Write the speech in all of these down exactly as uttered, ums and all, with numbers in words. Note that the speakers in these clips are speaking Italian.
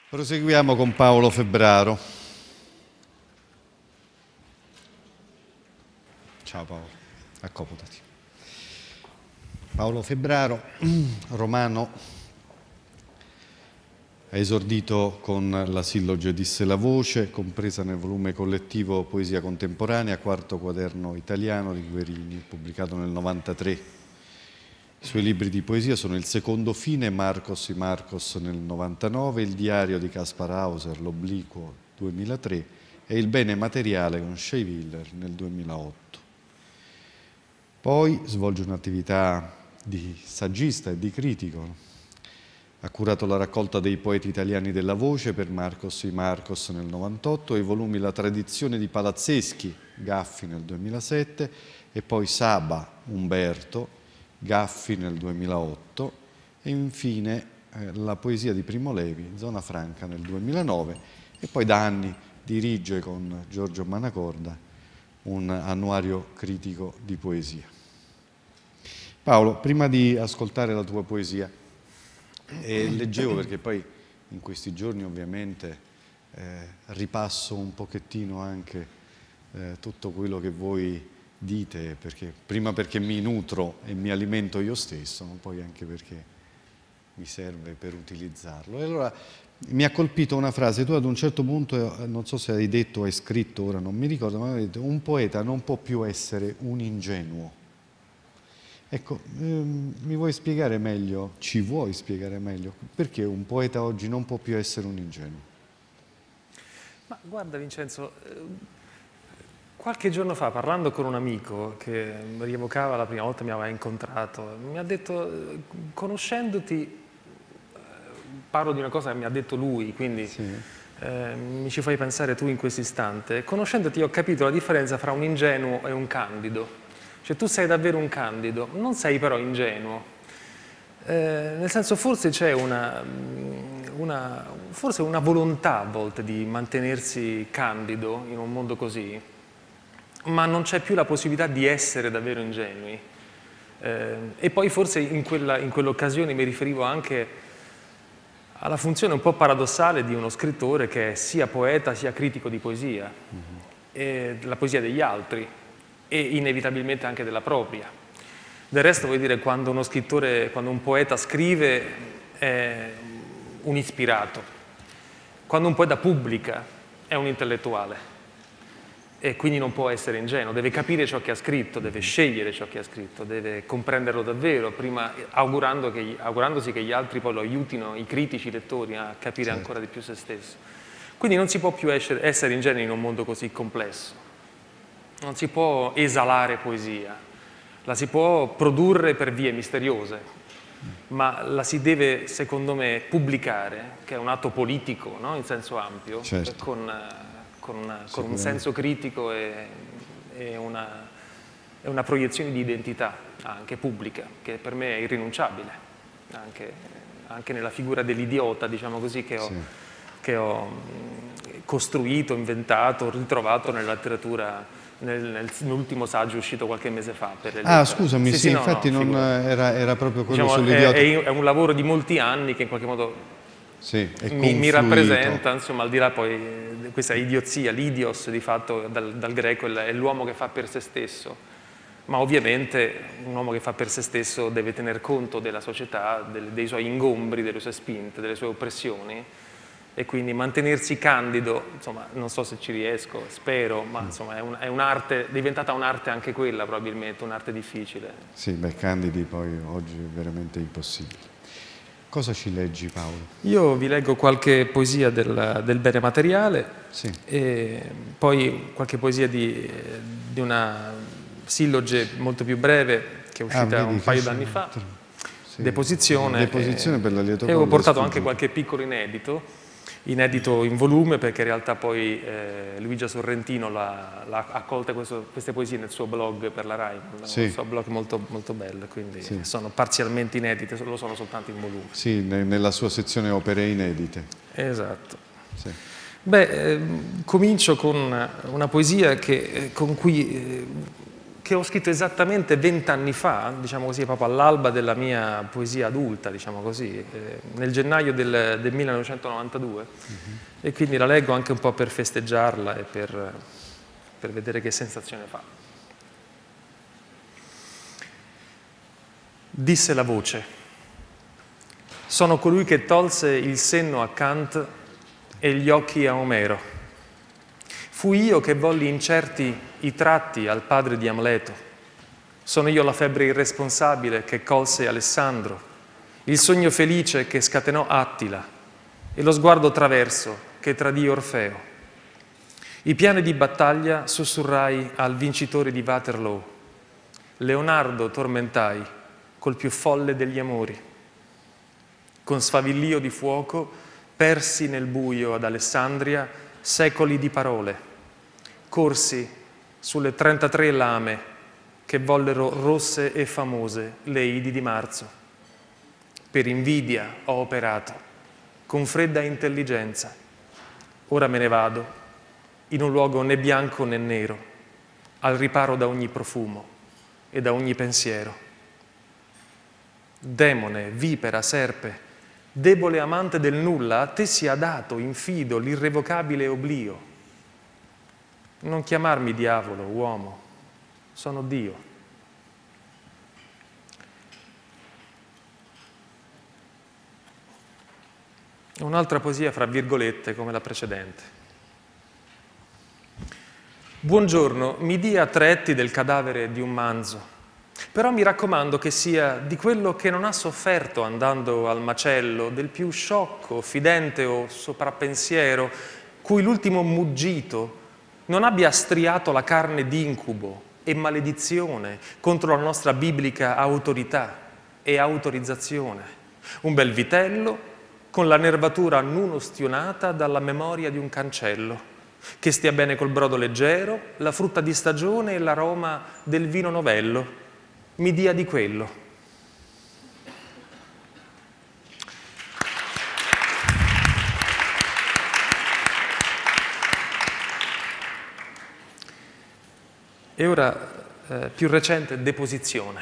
Proseguiamo con Paolo Febbraro. Ciao Paolo, accomodati. Paolo Febbraro, romano, ha esordito con la silloge Disse la voce, compresa nel volume collettivo Poesia contemporanea, quarto quaderno italiano di Guerini, pubblicato nel novantatré. I suoi libri di poesia sono Il secondo fine, Marcos y Marcos nel novantanove, Il diario di Caspar Hauser, L'obliquo duemilatré e Il bene materiale con Shea Willer nel duemilaotto. Poi svolge un'attività di saggista e di critico. Ha curato la raccolta dei poeti italiani della voce per Marcos y Marcos nel novantotto e i volumi La tradizione di Palazzeschi, Gaffi nel duemilasette e poi Saba, Umberto, Gaffi nel duemilaotto e infine eh, la poesia di Primo Levi, Zona Franca nel duemilanove e poi da anni dirige con Giorgio Manacorda un annuario critico di poesia. Paolo, prima di ascoltare la tua poesia, eh, leggevo perché poi in questi giorni ovviamente eh, ripasso un pochettino anche eh, tutto quello che voi dite, perché, prima perché mi nutro e mi alimento io stesso, ma poi anche perché mi serve per utilizzarlo. E allora mi ha colpito una frase, tu ad un certo punto, non so se hai detto o hai scritto, ora non mi ricordo, ma hai detto un poeta non può più essere un ingenuo. Ecco, ehm, mi vuoi spiegare meglio, ci vuoi spiegare meglio, perché un poeta oggi non può più essere un ingenuo? Ma guarda Vincenzo, qualche giorno fa, parlando con un amico che mi rievocava la prima volta che mi aveva incontrato, mi ha detto, conoscendoti, parlo di una cosa che mi ha detto lui, quindi sì. eh, mi ci fai pensare tu in questo istante, conoscendoti ho capito la differenza fra un ingenuo e un candido. Cioè tu sei davvero un candido, non sei però ingenuo. Eh, nel senso forse c'è una, una, forse una volontà a volte di mantenersi candido in un mondo così, ma non c'è più la possibilità di essere davvero ingenui. Eh, e poi forse in quella, in quell'occasione mi riferivo anche alla funzione un po' paradossale di uno scrittore che è sia poeta sia critico di poesia, mm-hmm. e la poesia degli altri e inevitabilmente anche della propria. Del resto, vuol dire, quando uno scrittore, quando un poeta scrive è un ispirato, quando un poeta pubblica è un intellettuale. E quindi non può essere ingenuo, deve capire ciò che ha scritto, deve scegliere ciò che ha scritto, deve comprenderlo davvero, prima augurando che, augurandosi che gli altri poi lo aiutino, i critici, i lettori, a capire certo. ancora di più se stesso. Quindi non si può più essere, essere ingenui in un mondo così complesso, non si può esalare poesia, la si può produrre per vie misteriose, ma la si deve, secondo me, pubblicare, che è un atto politico, no? In senso ampio, certo. con... Con, una, con un senso critico e, e, una, e una proiezione di identità anche pubblica, che per me è irrinunciabile, anche, anche nella figura dell'idiota, diciamo così, che ho, sì. che ho costruito, inventato, ritrovato nella letteratura, nel, nell'ultimo saggio uscito qualche mese fa. Per le ah, scusami, sì, sì, sì no, infatti no, non era, era proprio quello diciamo, sull'idiota. È, è un lavoro di molti anni che in qualche modo... Sì, mi, mi rappresenta, insomma, al di là poi questa idiozia, l'idios di fatto dal, dal greco è l'uomo che fa per se stesso, ma ovviamente un uomo che fa per se stesso deve tener conto della società, del, dei suoi ingombri, delle sue spinte, delle sue oppressioni e quindi mantenersi candido, insomma, non so se ci riesco, spero, ma insomma è, un, è un'arte, è diventata un'arte anche quella probabilmente, un'arte difficile. Sì, beh, candidi poi oggi è veramente impossibile. Cosa ci leggi, Paolo? Io vi leggo qualche poesia del, del bene materiale, sì. e poi qualche poesia di, di una silloge molto più breve che è uscita ah, un paio d'anni fa, sì. Deposizione, Deposizione e, per la Lieto e ho portato anche qualche piccolo inedito, inedito in volume perché in realtà poi eh, Luigia Sorrentino l'ha accolta questo, queste poesie nel suo blog per la Rai, sì. Il suo blog molto, molto bello, quindi sì. Sono parzialmente inedite, lo sono soltanto in volume. Sì, nella sua sezione opere inedite. Esatto. Sì. Beh, eh, comincio con una poesia che, con cui, eh, che ho scritto esattamente vent'anni fa, diciamo così, proprio all'alba della mia poesia adulta, diciamo così, eh, nel gennaio del, del millenovecentonovantadue, mm-hmm. E quindi la leggo anche un po' per festeggiarla e per, per vedere che sensazione fa. Disse la voce: sono colui che tolse il senno a Kant e gli occhi a Omero. Fui io che volli incerti i tratti al padre di Amleto. Sono io la febbre irresponsabile che colse Alessandro, il sogno felice che scatenò Attila e lo sguardo traverso che tradì Orfeo. I piani di battaglia sussurrai al vincitore di Waterloo. Leonardo tormentai col più folle degli amori. Con sfavillio di fuoco persi nel buio ad Alessandria secoli di parole. Corsi sulle trentatré lame che vollero rosse e famose le Idi di marzo. Per invidia ho operato, con fredda intelligenza. Ora me ne vado, in un luogo né bianco né nero, al riparo da ogni profumo e da ogni pensiero. Demone, vipera, serpe, debole amante del nulla, a te sia dato, infido, l'irrevocabile oblio. Non chiamarmi diavolo, uomo, sono Dio. Un'altra poesia fra virgolette come la precedente. Buongiorno, mi dia tre etti del cadavere di un manzo, però mi raccomando che sia di quello che non ha sofferto andando al macello, del più sciocco, fidente o soprappensiero, cui l'ultimo muggito non abbia striato la carne d'incubo e maledizione contro la nostra biblica autorità e autorizzazione. Un bel vitello con la nervatura non ustionata dalla memoria di un cancello, che stia bene col brodo leggero, la frutta di stagione e l'aroma del vino novello. Mi dia di quello. E ora, eh, più recente, deposizione.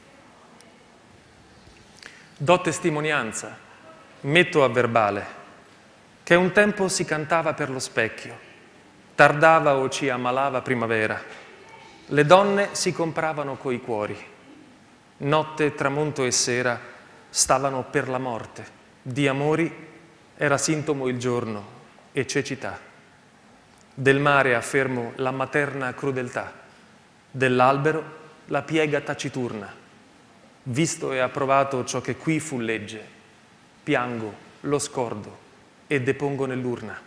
Do testimonianza, metto a verbale, che un tempo si cantava per lo specchio, tardava o ci ammalava primavera, le donne si compravano coi cuori, notte, tramonto e sera stavano per la morte, di amori era sintomo il giorno e cecità, del mare affermo la materna crudeltà, dell'albero la piega taciturna, visto e approvato ciò che qui fu legge, piango, lo scordo e depongo nell'urna.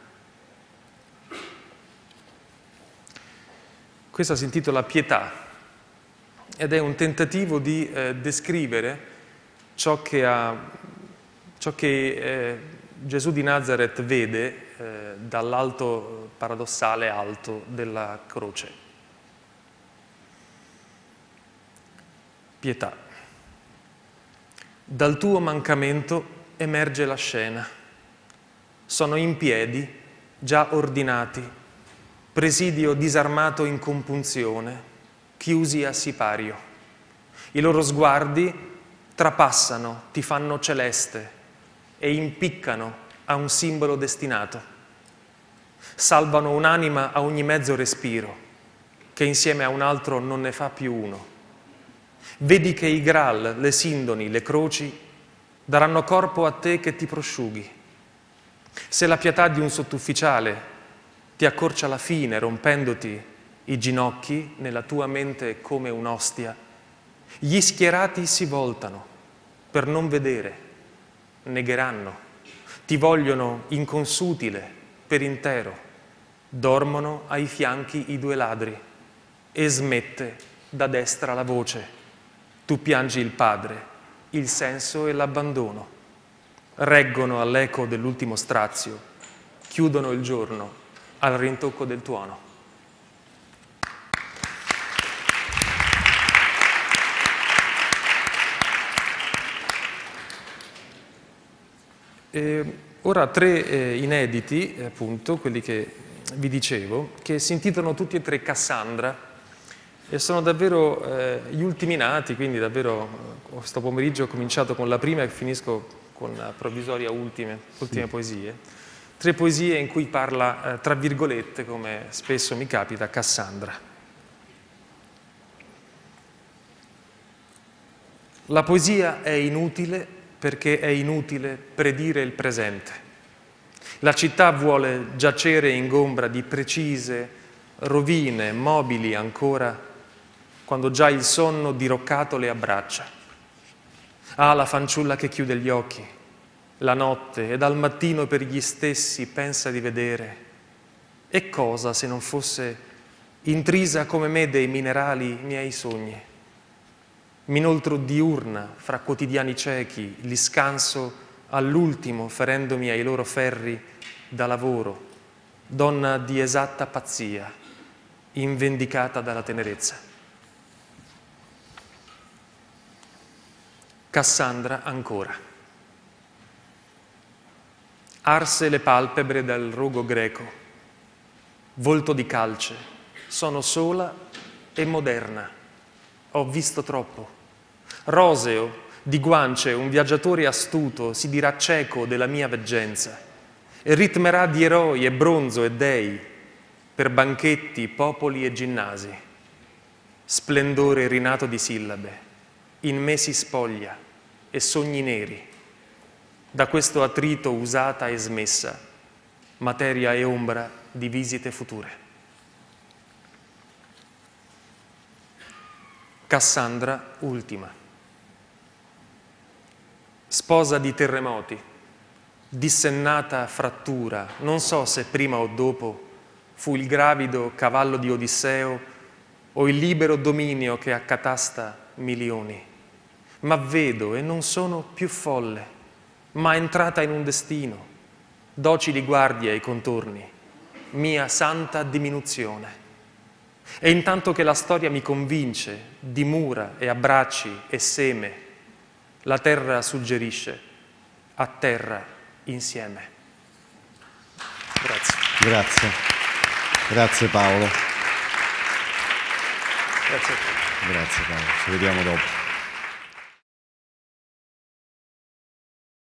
Questa si intitola Pietà ed è un tentativo di eh, descrivere ciò che, ha, ciò che eh, Gesù di Nazareth vede eh, dall'alto paradossale alto della croce. Pietà. Dal tuo mancamento emerge la scena. Sono in piedi, già ordinati, presidio disarmato in compunzione, chiusi a sipario. I loro sguardi trapassano, ti fanno celeste e impiccano a un simbolo destinato. Salvano un'anima a ogni mezzo respiro, che insieme a un altro non ne fa più uno. Vedi che i Graal, le sindoni, le croci daranno corpo a te che ti prosciughi. Se la pietà di un sottufficiale ti accorcia la fine rompendoti i ginocchi nella tua mente come un'ostia, gli schierati si voltano per non vedere, negheranno, ti vogliono inconsutile per intero, dormono ai fianchi i due ladri e smette da destra la voce. Tu piangi il padre, il senso e l'abbandono. Reggono all'eco dell'ultimo strazio, chiudono il giorno al rintocco del tuono. E ora tre eh, inediti, appunto, quelli che vi dicevo, che si intitolano tutti e tre Cassandra, e sono davvero eh, gli ultimi nati, quindi davvero questo pomeriggio ho cominciato con la prima e finisco con la provvisoria ultime, ultime sì. poesie. Tre poesie in cui parla, eh, tra virgolette, come spesso mi capita, Cassandra. La poesia è inutile perché è inutile predire il presente. La città vuole giacere ingombra di precise rovine, mobili ancora, quando già il sonno diroccato le abbraccia. Ah, la fanciulla che chiude gli occhi, la notte, e dal mattino per gli stessi pensa di vedere. E cosa se non fosse intrisa come me dei minerali miei sogni? M'inoltro diurna fra quotidiani ciechi, li scanso all'ultimo ferendomi ai loro ferri da lavoro, donna di esatta pazzia, invendicata dalla tenerezza. Cassandra ancora. Arse le palpebre dal rogo greco, volto di calce, sono sola e moderna, ho visto troppo. Roseo, di guance, un viaggiatore astuto, si dirà cieco della mia veggenza e ritmerà di eroi e bronzo e dei per banchetti, popoli e ginnasi. Splendore rinato di sillabe, in me si spoglia e sogni neri. Da questo attrito usata e smessa, materia e ombra di visite future. Cassandra ultima. Sposa di terremoti, dissennata frattura, non so se prima o dopo fu il gravido cavallo di Odisseo o il libero dominio che accatasta milioni, ma vedo e non sono più folle, ma entrata in un destino, docili guardie ai contorni, mia santa diminuzione. E intanto che la storia mi convince di mura e abbracci e seme, la terra suggerisce a terra insieme. Grazie. Grazie. Grazie Paolo. Grazie a te. Grazie Paolo, ci vediamo dopo.